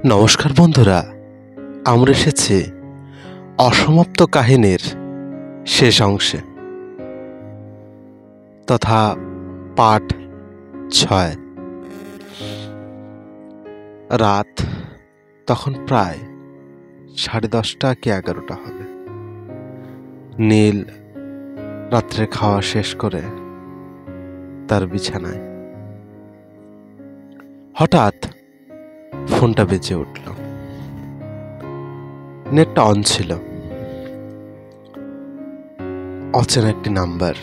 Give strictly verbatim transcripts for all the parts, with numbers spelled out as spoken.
নমস্কার বন্ধুরা, আমরা এসেছি অসমাপ্ত কাহিনীর শেষ অংশে তথা পাঠ ছয়। রাত তখন প্রায় সাড়ে দশটা কি এগারোটা হবে। নীল রাত্রে খাওয়া শেষ করে তার বিছানায়। হঠাৎ ফোনটা বেজে উঠল। নেটটা অন ছিল। অচেনা একটি নাম্বার,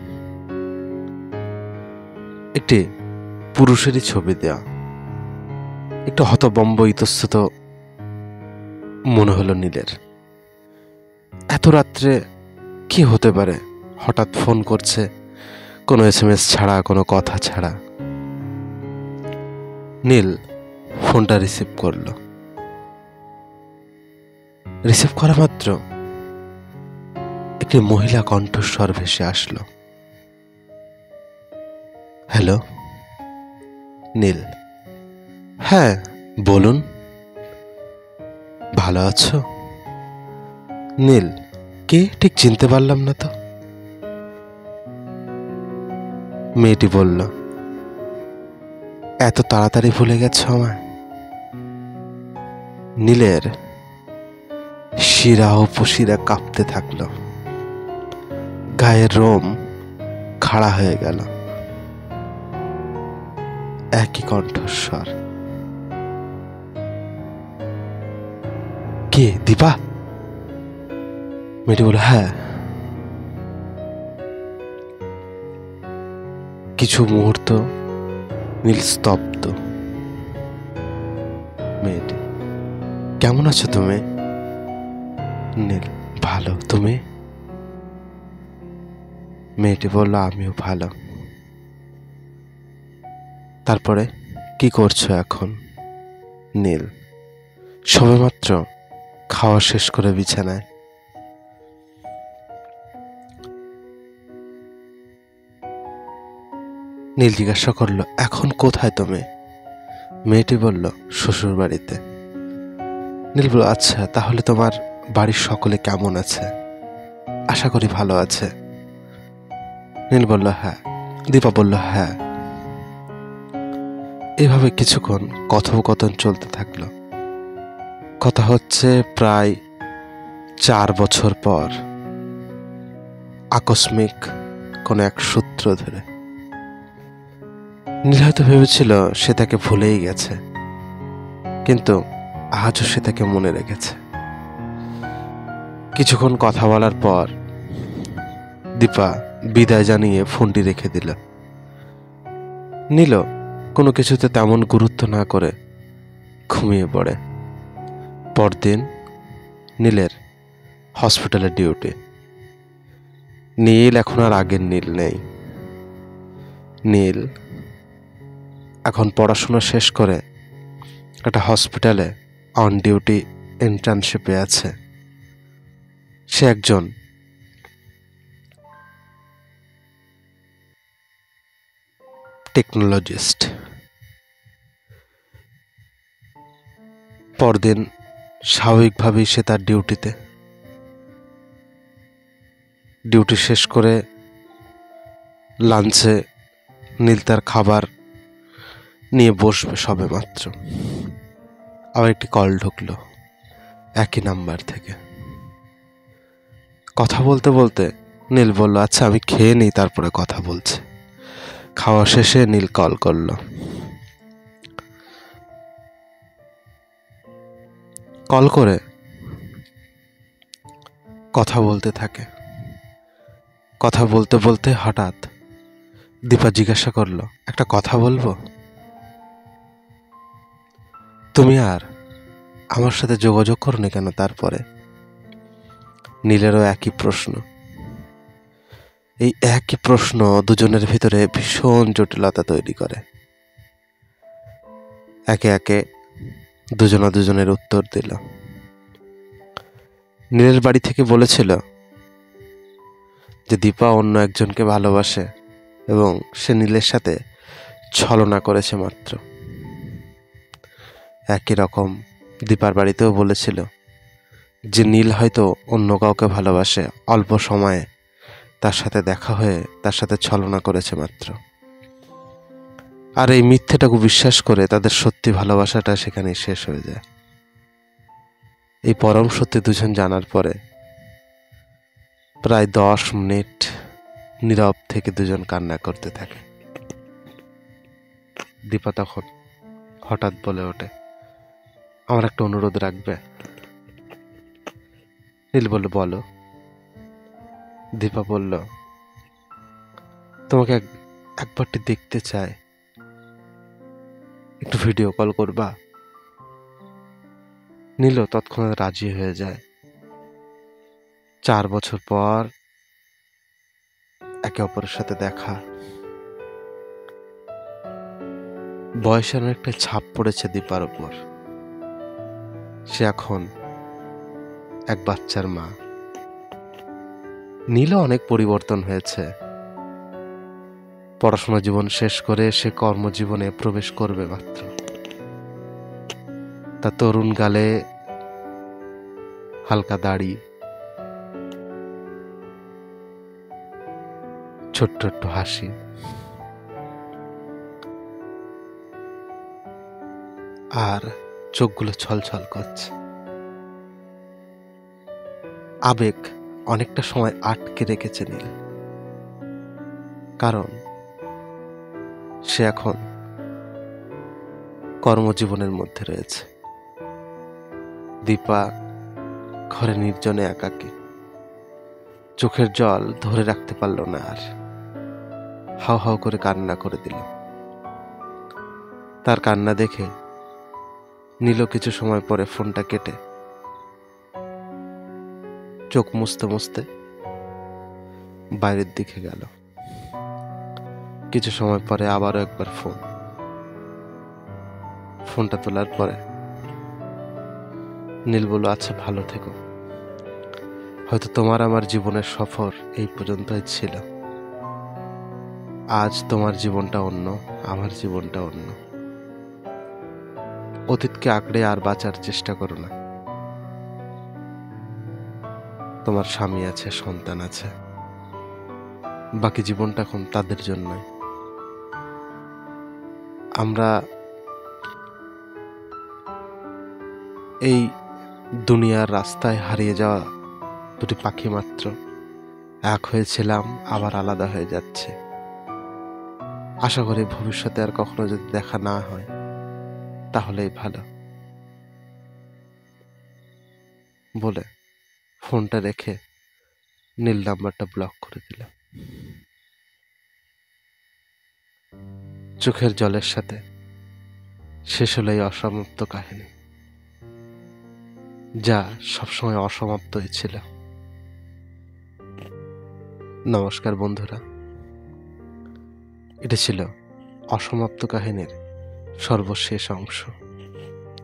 একটি পুরুষেরই ছবি দেয়া। একটু হতবম্ব ইতস্তত মনে হলো নীলের। এত রাত্রে কি হতে পারে? হঠাৎ ফোন করছে, কোনো এস এম এস ছাড়া, কোনো কথা ছাড়া। নীল ফোনটা রিসিভ করল। রিসিভ করা মাত্র একটি মহিলা কণ্ঠস্বর ভেসে আসলো। হ্যালো নীল। হ্যাঁ বলুন। ভালো আছো? নীল, কে ঠিক চিনতে পারলাম না তো। মেয়েটি বলল, এত তাড়াতাড়ি ভুলে গেছো আমায়? নীলের শিরা ও উপশিরা কাঁপতে থাকলো, গায়ের রোম খাড়া হয়ে গেল। একই কণ্ঠস্বর। কে? দীপা? মেয়েটি বলল, হ্যাঁ। কিছু মুহূর্ত নীল স্তব্ধ। মেয়েটি, কেমন আছো তুমি? নীল, ভালো। তুমি? মেয়েটি বলল, আমিও ভালো। তারপরে কি করছো এখন? নীল, সবেমাত্র খাওয়া শেষ করে বিছানায়। নীল জিজ্ঞাসা করলো, এখন কোথায় তুমি? মেয়েটি বলল, শ্বশুর বাড়িতে। নীল বলল, আচ্ছা, তাহলে তোমার বাড়ির সকলে কেমন আছে? আশা করি ভালো আছে। নীল বলল, হ্যাঁ। দীপা বলল, হ্যাঁ। এভাবে কিছুক্ষণ কথোপকথন চলতে থাকলো। কথা হচ্ছে প্রায় চার বছর পর, আকস্মিক কোন এক সূত্র ধরে। নীল হয়তো ভেবেছিল সে তাকে ভুলেই গেছে, কিন্তু আজও সে তাকে মনে রেখেছে। কিছুক্ষণ কথা বলার পর দীপা বিদায় জানিয়ে ফোনটি রেখে দিল। নীল কোনো কিছুতে তেমন গুরুত্ব না করে ঘুমিয়ে পড়ে। পরদিন নীলের হসপিটালে ডিউটি। নীল এখন আর আগের নীল নেই। নীল এখন পড়াশোনা শেষ করে একটা হসপিটালে অন ডিউটি ইন্টার্নশিপে আছে। সে একজন টেকনোলজিস্ট। পরদিন স্বাভাবিকভাবেই সে তার ডিউটিতে। ডিউটি শেষ করে লাঞ্চে নীল তার খাবার নিয়ে বসবে সবে মাত্র, আবার একটি কল ঢুকলো একই নাম্বার থেকে। কথা বলতে বলতে নীল বলল, আচ্ছা আমি খেয়ে নিই, তারপরে কথা বলছে। খাওয়া শেষে নীল কল করলো। কল করে কথা বলতে থাকে। কথা বলতে বলতে হঠাৎ দীপা জিজ্ঞাসা করলো, একটা কথা বলবো? তুমি আর আমার সাথে যোগাযোগ করোনি কেন তারপরে? নীলেরও একই প্রশ্ন। এই একই প্রশ্ন দুজনের ভিতরে ভীষণ জটিলতা তৈরি করে। একে একে দুজনা দুজনের উত্তর দিল। নীলের বাড়ি থেকে বলেছিল যে দীপা অন্য একজনকে ভালোবাসে এবং সে নীলের সাথে ছলনা করেছে মাত্র। একই রকম দীপার বাড়িতেও বলেছিল যে নীল হয়তো অন্য কাউকে ভালোবাসে, অল্প সময়ে তার সাথে দেখা হয়ে তার সাথে ছলনা করেছে মাত্র। আর এই মিথ্যেটাকে বিশ্বাস করে তাদের সত্যি ভালোবাসাটা সেখানেই শেষ হয়ে যায়। এই পরম সত্যি দুজন জানার পরে প্রায় দশ মিনিট নীরব থেকে দুজন কান্না করতে থাকে। দীপা তখন হঠাৎ বলে ওঠে, আমার একটা অনুরোধ রাখবে? নীল বলল, বলো। দীপা বলল, তোমাকে একবারটি দেখতে চাই, একটু ভিডিও কল করবা? নীল তৎক্ষণাৎ রাজি হয়ে যায়। চার বছর পর একে অপরের সাথে দেখা। বয়সের অনেকটা ছাপ পড়েছে দীপার উপর। সে এখন এক বাচ্চার মা। নীলও অনেক পরিবর্তন হয়েছে। পড়াশোনা জীবন শেষ করে সে কর্মজীবনে প্রবেশ করবে মাত্র। তার তরুণ গালে হালকা দাড়ি, ছোট্ট একটু হাসি। আর চোখগুলো ছলছল করছে। আবেগ অনেকটা সময় আটকে রেখেছে নীল, কারণ সে এখন কর্মজীবনের মধ্যে রয়েছে। দীপা ঘরে নির্জনে একাকী, চোখের জল ধরে রাখতে পারল না আর, হাউ হাউ করে কান্না করে দিল। তার কান্না দেখে নীল কিছু সময় পরে ফোনটা কেটে চোখ মুছতে মুছতে বাইরের দিকে গেল। কিছু সময় পরে আবারও একবার ফোন। ফোনটা তোলার পরে নীল বলল, আচ্ছা ভালো থেকো, হয়তো তোমার আমার জীবনের সফর এই পর্যন্তই ছিল। আজ তোমার জীবনটা অন্য, আমার জীবনটা অন্য। অতীতকে আঁকড়ে আর বাঁচার চেষ্টা করো না। তোমার স্বামী আছে, সন্তান আছে, বাকি জীবনটা এখন তাদের জন্যই। আমরা এই দুনিয়ার রাস্তায় হারিয়ে যাওয়া দুটি পাখি মাত্র, এক হয়েছিলাম আবার আলাদা হয়ে যাচ্ছে। আশা করি ভবিষ্যতে আর কখনো যদি দেখা না হয় তাহলেই ভালো বলে ফোনটা রেখে নীল নাম্বারটা ব্লক করে দিল। চোখের জলের সাথে শেষ হলো এই অসমাপ্ত কাহিনী, যা সবসময় অসমাপ্তই ছিল। নমস্কার বন্ধুরা, এটা ছিল অসমাপ্ত কাহিনীর সর্বশেষ অংশ।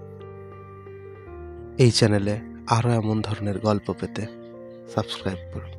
এই চ্যানেলে আরো এমন ধরনের গল্প পেতে সাবস্ক্রাইব করুন।